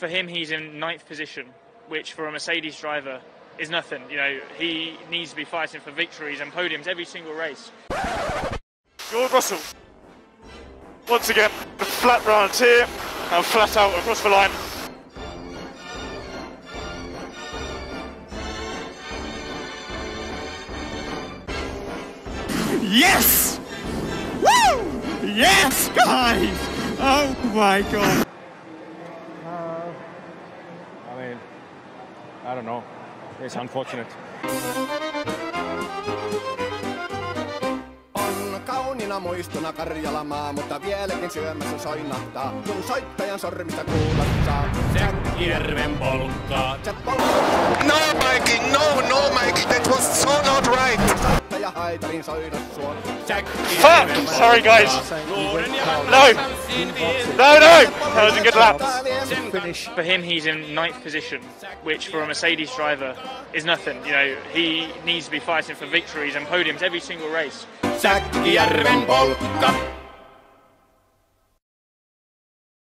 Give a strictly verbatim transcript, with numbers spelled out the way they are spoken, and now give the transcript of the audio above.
For him, he's in ninth position, which for a Mercedes driver is nothing. You know, he needs to be fighting for victories and podiums every single race. George Russell, once again, the flat round here and flat out across the line. Yes! Woo! Yes, guys! Oh my God! Uh, I mean, I don't know. It's unfortunate. On kauniina muistona Karjalamaa, mutta vieläkin syömässä soinahtaa, kun soittajan sormista kuulostaa. Säkkijärven polkkaa. Se polkkaa. No, Mikey, no, no, Mikey, that was so not right. Soittaja haitarin soida sua. Fuck! Sorry, guys. No! No, no! That was a good lap. For him, he's in ninth position, which for a Mercedes driver is nothing. You know, he needs to be fighting for victories and podiums every single race. Säkkijärven polkka.